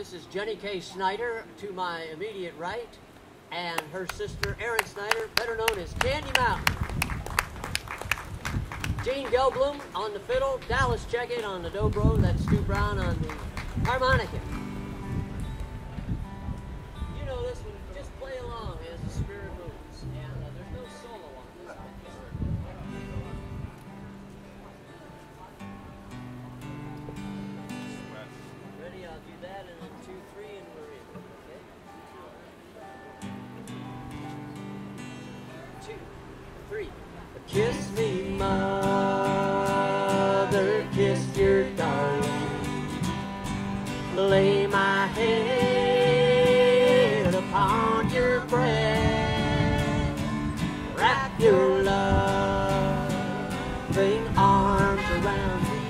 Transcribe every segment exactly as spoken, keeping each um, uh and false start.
This is Jenny K. Snyder to my immediate right, and her sister Erin Snyder, better known as Candy Mountain. Gene Gelblum on the fiddle, Dallas Checkett on the dobro, that's Stu Brown on the harmonica. You know this one, just play along as the spirit moves, and uh, there's no solo on this one. Ready, I'll do that, and then two, three, and we're in, okay? Two, three. Kiss me, mother, kiss your darling. Lay my head upon your breast. Wrap your loving arms around me.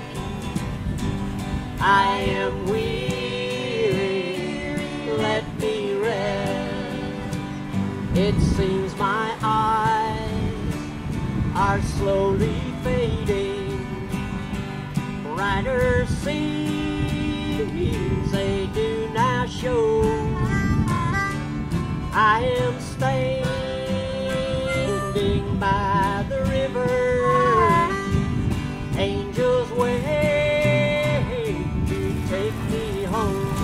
I am weary, let me rest. It seems my eyes are slowly fading. Brighter scenes they do now show. I am standing by the river. Angels wait to take me home.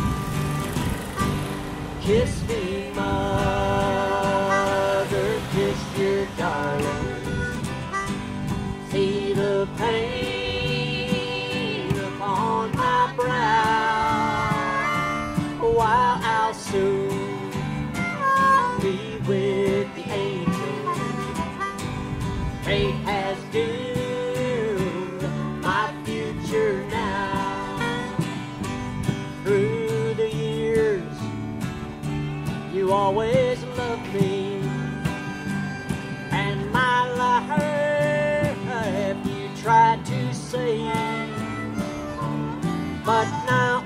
Kiss me, mother, kiss your darling. See the pain upon my brow, while I'll soon be with the angels. Fate has doomed my future now. Through the years, you always loved me, and my life you tried to save, but now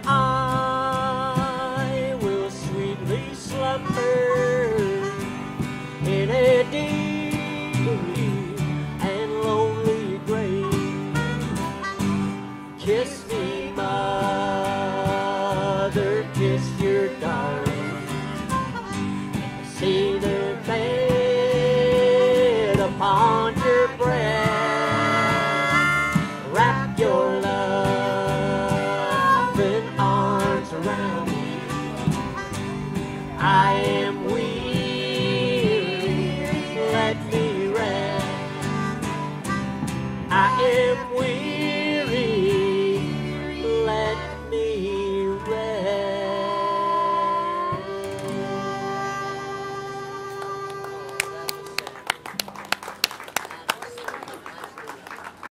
I will sweetly slumber in a deep and lonely grave. Kiss me, mother, kiss your darling. See the bed upon your breast. Wrap your loving arms around me. I am